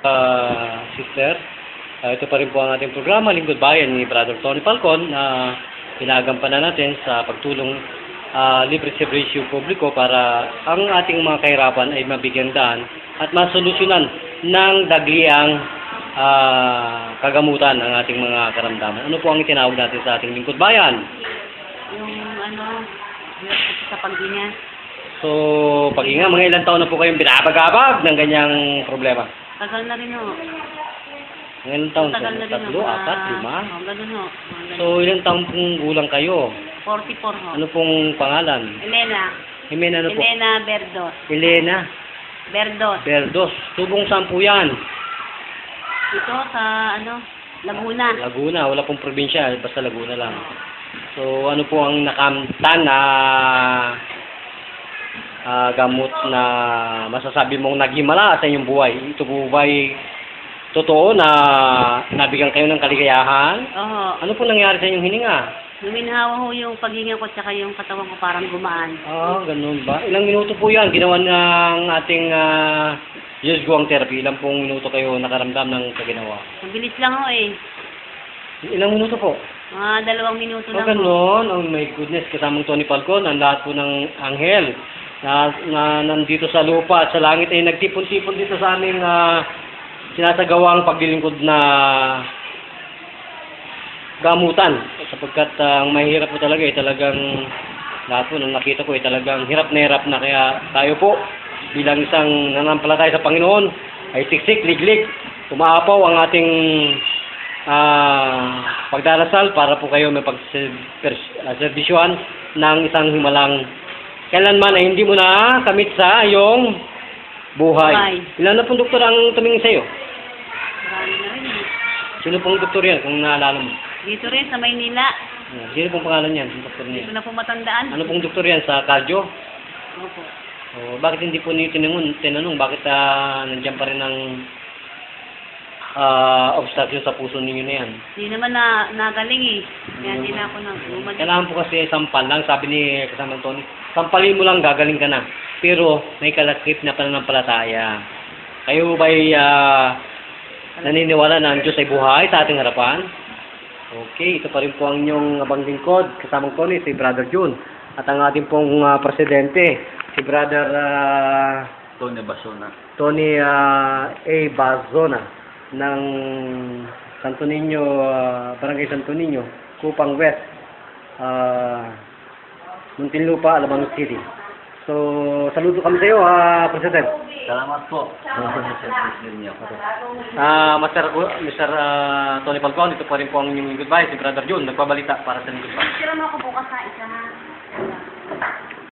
Sister, ito pa rin po ang ating programa, Lingkod Bayan ni Brother Tony Falcon na ginagampanan natin sa pagtulong libre serbisyo publiko para ang ating mga kahirapan ay mabigyan daan at masolusyonan ng dagliang kagamutan ng ating mga karamdaman. Ano po ang itinawag natin sa ating Lingkod Bayan? Yung sa paghinga. So, paghinga, mga ilang taon na po kayong binabagabag ng ganyang problema? Tagal na rin ho. Mga ilang taon? Tagal na rin ho. 3, 4, 5? Ganun ho. So, ilang taon pong gulang kayo? 44 ho. Ano pong pangalan? Elena. Jimena, ano po? Elena Berdos. Elena Berdos. Berdos. Tubong saan po yan? Ito sa Laguna. Laguna. Wala pong probinsya. Basta Laguna lang. So, ano po ang nakamtan na gamot na masasabi mong naghimala sa inyong buhay? Ito po ba'y totoo na nabigyan kayo ng kaligayahan? Oo. Ano po nangyari sa inyong hininga? Luminhawa ho yung paghinga ko tsaka yung katawan ko parang gumaan. Ganun ba? Ilang minuto po yan? Ginawa ng ating Yusguang therapy. Ilang pong minuto kayo nakaramdam ng kaginawa? Mabilis lang ho eh. Ilang minuto po? Mga 2 minuto lang ho. Ganun. Oh my goodness. Kasamang Tony Falcon, ang lahat po ng anghel na nandito sa lupa at sa langit ay nagtipon-tipon dito sa aming sinasagawang paglilingkod na gamutan. Sapagkat ang mahirap po talaga ay talagang lahat po nung nakita ko ay talagang hirap na kaya tayo po bilang isang nanampalataya sa Panginoon ay siksik, liglig, umaapaw ang ating pagdarasal para po kayo may pagserbisyuhan ng isang himalang kailanman ay hindi mo na kamit sa iyong buhay. Ilan na pong doktor ang tumingin sa iyo? Marami na rin eh. Sino pong doktor yan kung naalala mo? Dito rin sa Maynila. Sino pong pangalan yan? Doktor niya. Hindi ko na po matandaan. Ano pong doktor yan? Sa cardio? Opo. Bakit hindi po niyo tinanong? Bakit nandiyan pa rin ang obstacle sa puso ninyo na yan? Hindi naman nagaling eh. Kaya hindi na ako bumalik. Kailangan po kasi sampal lang. Sabi ni kasamang Tony, sampalin mo lang, gagaling ka na. Pero may kalakip na pananampalataya. Kayo ba'y naniniwala na ang Diyos ay buhay sa ating harapan? Okay, ito pa rin po ang inyong abang lingkod. Kasamang Tony, si Brother June. At ang ating pong presidente, si Brother Tony Basona. Tony A. Bazona ng Santo Niño, Barangay Santo Niño, Kupang West, Muntinlupa, Alabang City. So, saludo kami sa iyo, President. Salamat po. Mr. Tony Falcon, ito pa rin po ang inyong goodbye. Si Brother June, nagpabalita para sa Lingkod Bayan. Sira mo ako bukas na isa na.